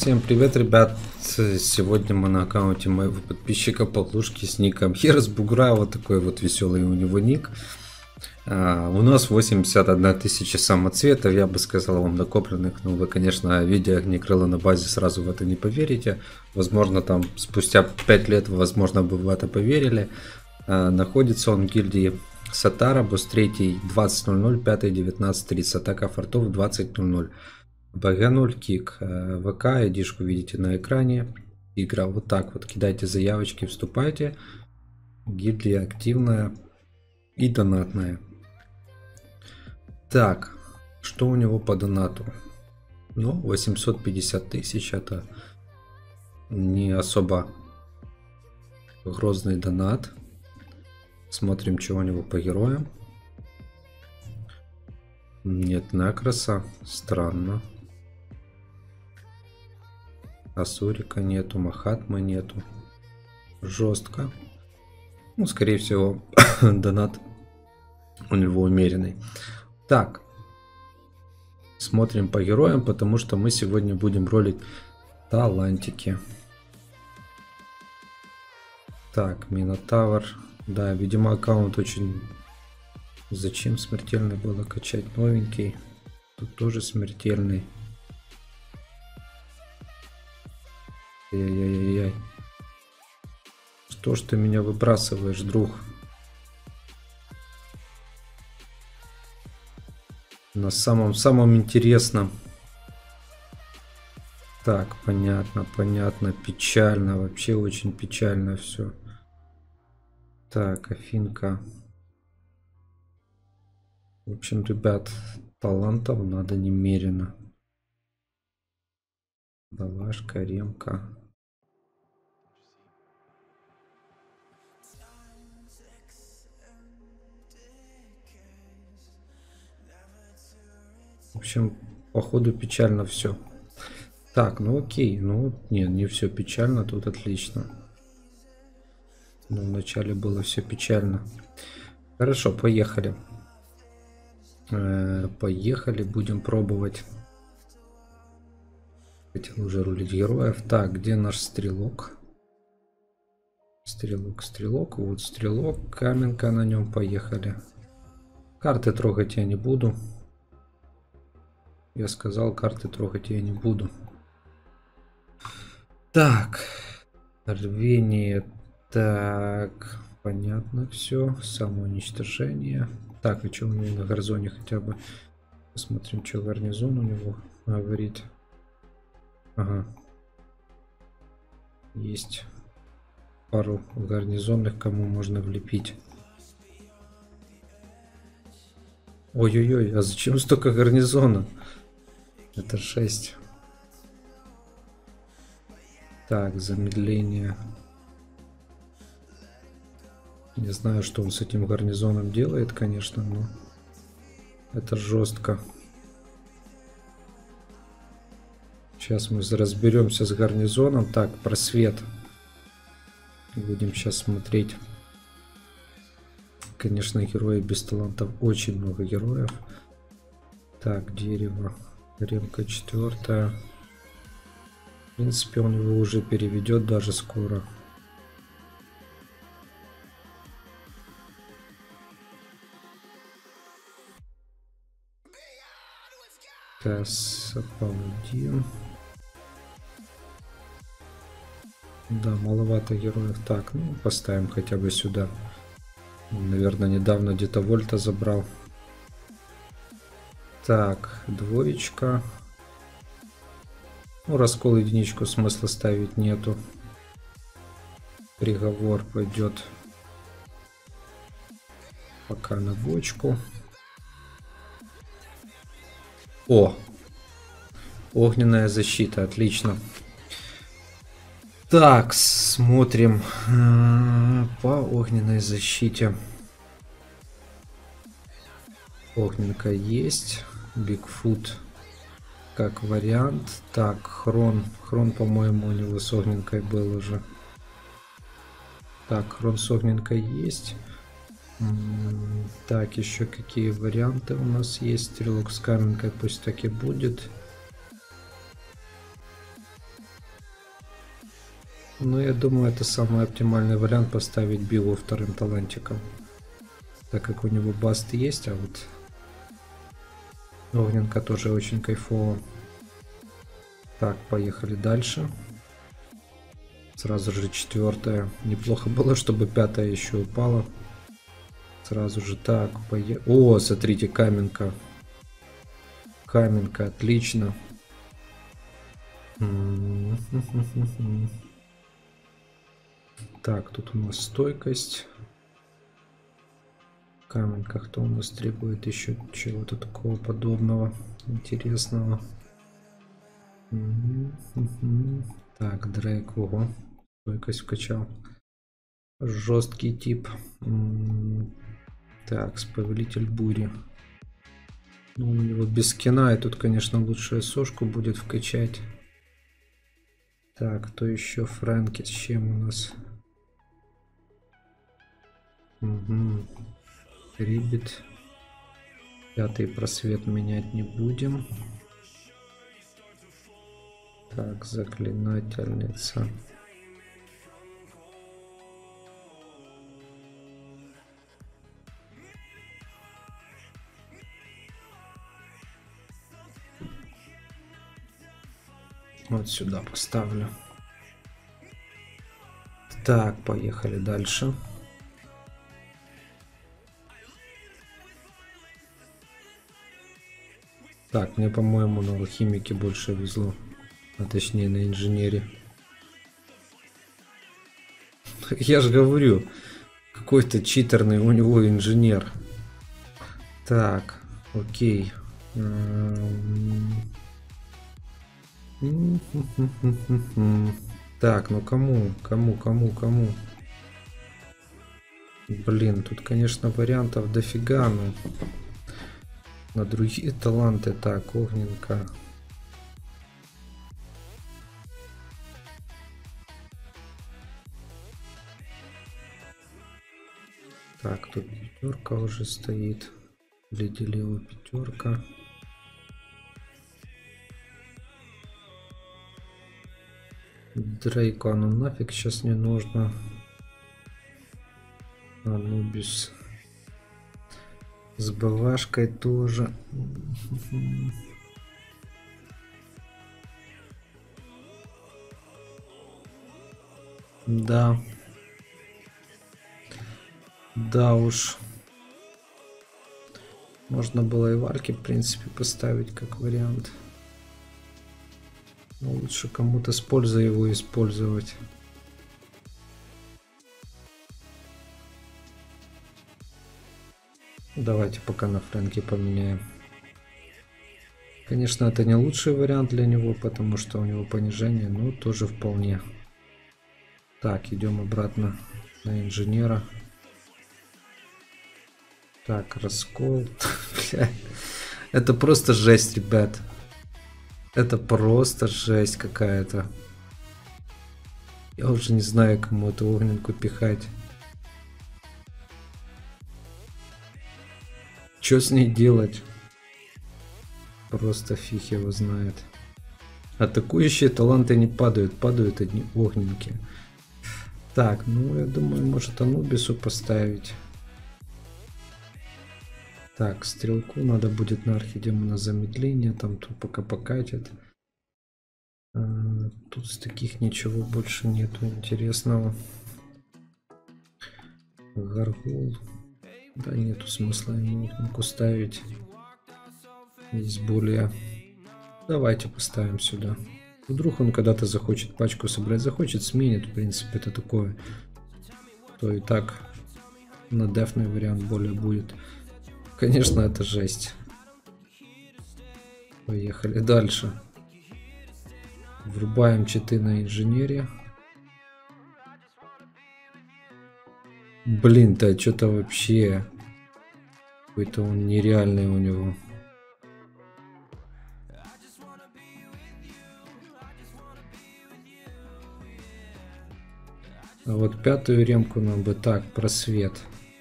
Всем привет, ребят! Сегодня мы на аккаунте моего подписчика Павлушки с ником Херс Бугра. Вот такой вот веселый у него ник. У нас 81 тысяча самоцветов, я бы сказал, вам накопленных. Но вы, конечно, видя огнекрыла на базе, сразу в это не поверите. Возможно, там спустя 5 лет, возможно, бы в это поверили. Находится он в гильдии Сатара, босс 3 20.00, 5 19.30, атака фортов 20.00. БГ0 кик, ВК, айдишку видите на экране. Игра вот так вот, кидайте заявочки, вступайте. Гильдия активная и донатная. Так, что у него по донату? Ну, 850 тысяч, это не особо грозный донат. Смотрим, что у него по героям. Нет Некраса, странно. Асурика нету, Махатмы нету. Жестко. Ну, скорее всего, донат у него умеренный. Так. Смотрим по героям, потому что мы сегодня будем ролить талантики. Так, Минотавр. Да, видимо, аккаунт очень... Зачем смертельный было качать новенький? Тут тоже смертельный. Ай-яй-яй-яй. Что ж ты меня выбрасываешь, друг? На самом интересном. Так, понятно. Печально, вообще очень печально все. Так, Афинка. В общем, ребят, талантов надо немерено. Балашка, Ремка. В общем, походу печально все. Так, ну окей. Ну, нет, не все печально, тут отлично. Но вначале было все печально. Хорошо, поехали. Поехали, будем пробовать. Хотел уже рулить героев. Так, где наш стрелок? Стрелок. Вот стрелок, каменка на нем. Поехали. Карты трогать я не буду. Я сказал, карты трогать я не буду. Так. Рвение. Так. Понятно все. Самоуничтожение. Так, а что у него на гарнизоне хотя бы? Посмотрим, что гарнизон у него говорит. Ага. Есть пару гарнизонных, кому можно влепить. Ой-ой-ой, а зачем столько гарнизона? Это 6. Так, замедление. Не знаю, что он с этим гарнизоном делает, конечно, но это жестко. Сейчас мы разберемся с гарнизоном. Так, просвет. Будем сейчас смотреть. Конечно, герои без талантов. Очень много героев. Так, дерево. Ремка 4. В принципе, он его уже переведет даже скоро. Тесс, Паладин. Да, маловато героев. Так, ну поставим хотя бы сюда. Наверное, недавно где-то Вольта забрал. Так, двоечка. Ну, раскол единичку смысла ставить нету. Приговор пойдет пока на бочку. О! Огненная защита, отлично. Так, смотрим по огненной защите. Огненка есть. Бигфут как вариант. Так, Хрон. Хрон, по-моему, у него с огненкой был уже. Так, Хрон с огненкой есть. Так, еще какие варианты у нас есть? Стрелок с каменкой пусть так и будет. Ну, я думаю, это самый оптимальный вариант поставить Биву вторым талантиком. Так как у него баст есть, а вот огненка тоже очень кайфово. Так, поехали дальше. Сразу же 4-я. Неплохо было, чтобы 5-я еще упала. Сразу же так. О, смотрите, каменка. Каменка, отлично. Так, тут у нас стойкость. Каменка, кто у нас требует еще чего-то такого подобного интересного. Так, Дрейк, ого, стойкость вкачал. Жесткий тип. Так, повелитель бури. Ну, у него без скина, и тут, конечно, лучше сошку будет вкачать. Так, кто еще? Фрэнки, с чем у нас? Рибит. 5-й просвет менять не будем. Так, заклинательница. Вот сюда поставлю. Так, поехали дальше. Так, мне, по-моему, на алхимике больше везло. А точнее на инженере. Я же говорю, какой-то читерный у него инженер. Так, окей. Так, ну кому? Блин, тут, конечно, вариантов дофига, но на другие таланты. Так, огненка. Так, тут 5-ка уже стоит. Делила 5-ка. Дрейку оно нафиг сейчас не нужно. Анубис. С БВшкой тоже. Да. Да уж. Можно было и Вальки, в принципе, поставить как вариант. Но лучше кому-то с пользой его использовать. Давайте пока на Фрэнке поменяем. Конечно, это не лучший вариант для него, потому что у него понижение, но тоже вполне. Так, идем обратно на инженера. Так, раскол. Это просто жесть, ребят. Это просто жесть какая-то. Я уже не знаю, кому эту огненку пихать. Что с ней делать? Просто фиг его знает. Атакующие таланты не падают, падают одни огненки. Так, ну я думаю, может Анубису поставить. Так, стрелку надо будет на архидемона замедление, там тут пока покатит. Тут с таких ничего больше нету интересного. Гаргул. Да нету смысла ему огненку ставить. Есть более. Давайте поставим сюда. Вдруг он когда-то захочет пачку собрать, захочет, сменит, в принципе, это такое. То и так на дефный вариант более будет. Конечно, это жесть. Поехали дальше. Врубаем читы на инженере. Блин-то что-то вообще какой-то он нереальный у него. А вот 5-ю ремку нам бы так, просвет.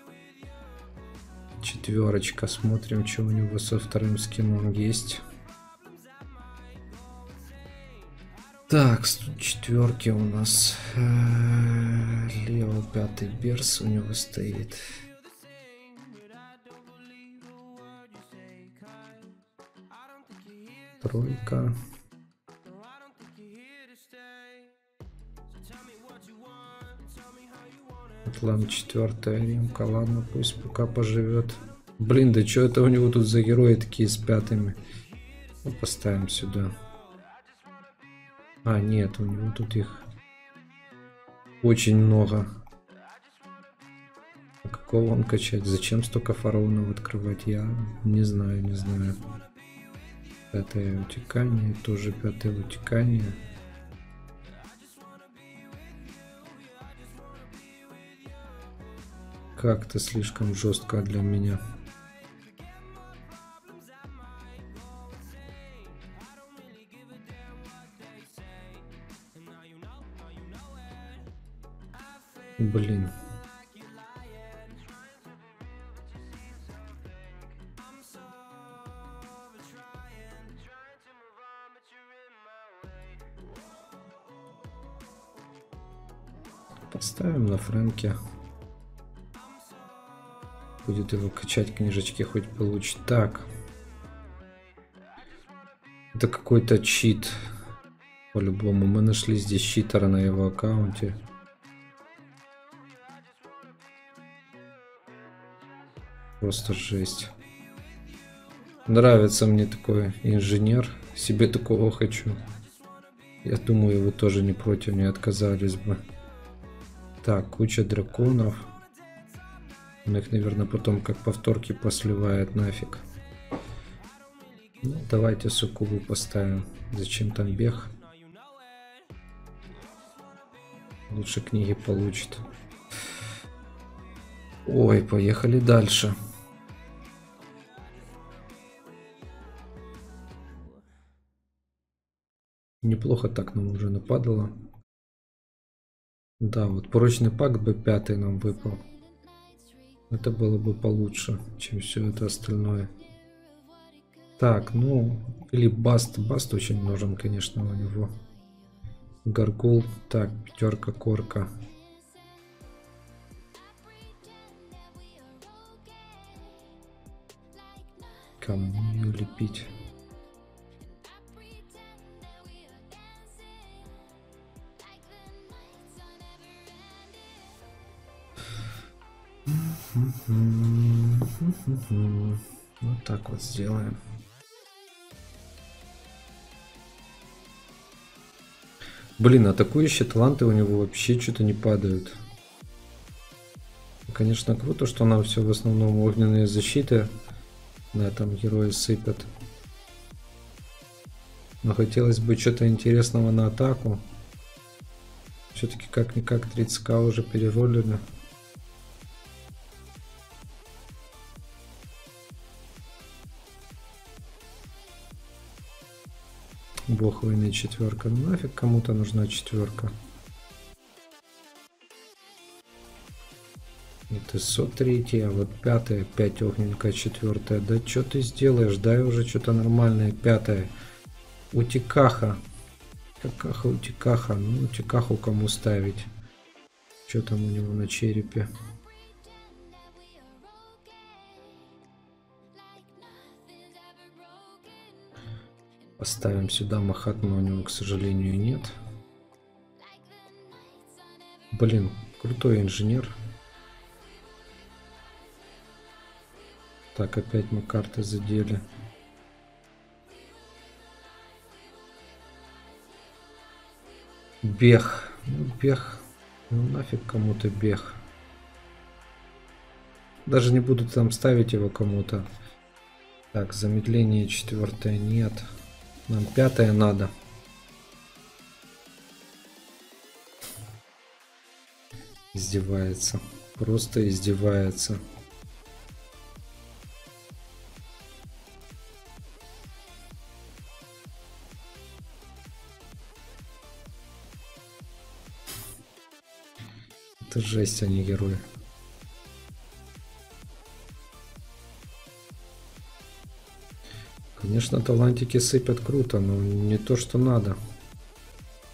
4-ка, смотрим, что у него со вторым скином есть. Так, четверки у нас. Лео пятый берс у него стоит. Тройка. Атлан четвертая ремка. Ладно, пусть пока поживет. Блин, да что это у него тут за герои такие с пятыми? Ну, поставим сюда. А, нет, у него тут их очень много. А какого он качать? Зачем столько фараонов открывать? Я не знаю, не знаю. Пятое утекание, тоже пятое утекание. Как-то слишком жестко для меня. Блин. Поставим на Фрэнке. Будет его качать, книжечки хоть получит. Так. Это какой-то чит. По-любому. Мы нашли здесь читера на его аккаунте. Просто жесть. Нравится мне такой инженер. Себе такого хочу. Я думаю, вы тоже не против, не отказались бы. Так, куча драконов. Он их, наверное, потом как повторки посливает нафиг. Ну, давайте суккубу поставим. Зачем там бег? Лучше книги получит. Ой, поехали дальше. Неплохо так нам уже нападало. Да, вот прочный пакт бы 5 нам выпал. Это было бы получше, чем все это остальное. Так, ну, или Баст. Баст очень нужен, конечно, у него. Гаргул. Так, пятерка, корка. Кому ее лепить? Вот так вот сделаем. Блин, атакующие таланты у него вообще что-то не падают. Конечно, круто, что нам все в основном огненные защиты на этом герое сыпят. Но хотелось бы что-то интересного на атаку. Все-таки как-никак 30к уже переролили. Бог войны четверка. Ну нафиг кому-то нужна четверка. Это 103, а вот 5, 5 огненка, 4. Да что ты сделаешь? Дай уже что-то нормальное. 5. Утикаха. Какаха, утикаха. Ну, утикаху кому ставить? Что там у него на черепе? Поставим сюда Махатму, у него, к сожалению, нет. Блин, крутой инженер. Так, опять мы карты задели. Бег. Ну, бег. Ну, нафиг кому-то бег. Даже не буду там ставить его кому-то. Так, замедление 4 нет. Нам 5 надо. Издевается. Просто издевается. Это жесть, а не герой. Конечно, талантики сыпят круто, но не то, что надо.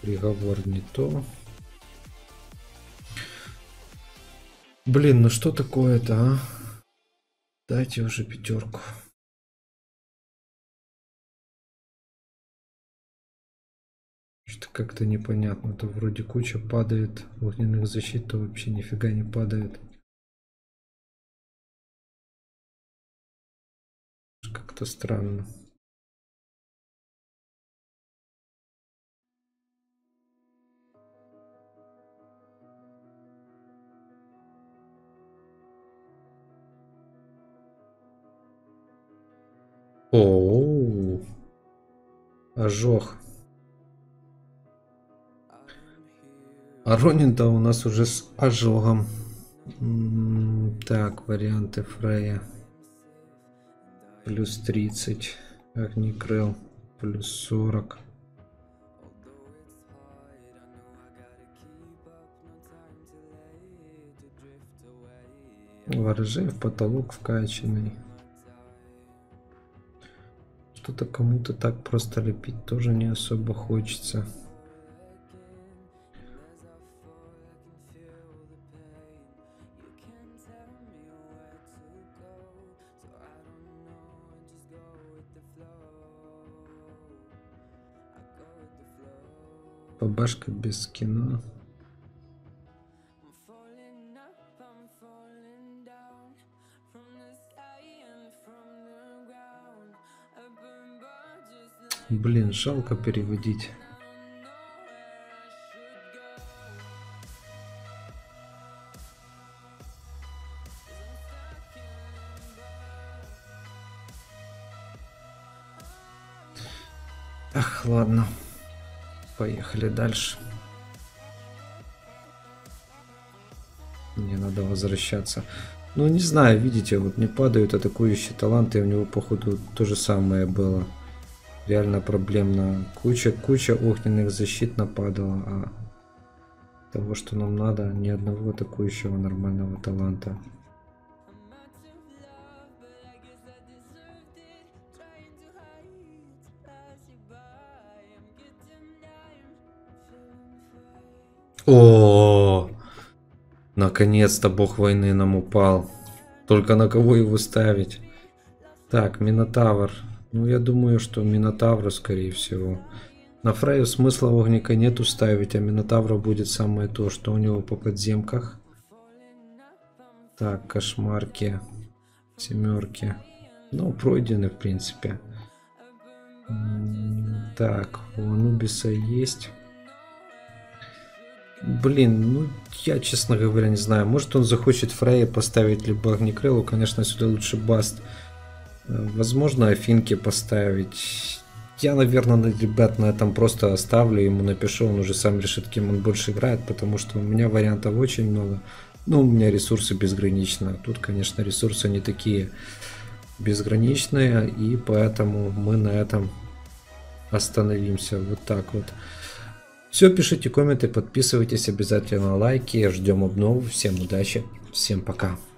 Приговор не то. Блин, ну что такое-то, а? Дайте уже пятерку. Что-то как-то непонятно. То вроде куча падает огненных защит, то вообще нифига не падает. Как-то странно. О, ожог. А Ронин-то у нас уже с ожогом. Так, варианты Фрея. Плюс 30. Огнекрыл. Плюс 40. Ворожей в потолок вкачанный. Что-то кому-то так просто лепить тоже не особо хочется. Бабашка без кино. Блин, жалко переводить. Ах, ладно. Поехали дальше. Мне надо возвращаться. Ну, не знаю, видите, вот не падают атакующие таланты. У него, походу, то же самое было. Реально проблемно. Куча огненных защит нападала. А того, что нам надо, ни одного атакующего нормального таланта. О, наконец-то бог войны нам упал. Только на кого его ставить? Так, Минотавр. Ну, я думаю, что Минотавра, скорее всего. На Фрею смысла огника нету ставить, а Минотавра будет самое то, что у него по подземках. Так, кошмарки. Семерки. Ну, пройдены, в принципе. Так, у Анубиса есть. Блин, ну я, честно говоря, не знаю. Может, он захочет Фрея поставить, либо Огнекрылу. Конечно, сюда лучше Баст. Возможно, Афинки поставить. Я, наверное, ребят, на этом просто оставлю. Ему напишу, он уже сам решит, кем он больше играет. Потому что у меня вариантов очень много. Ну, у меня ресурсы безграничны. Тут, конечно, ресурсы не такие безграничные. И поэтому мы на этом остановимся. Вот так вот. Все, пишите комменты, подписывайтесь, обязательно лайки, ждем обнову, всем удачи, всем пока.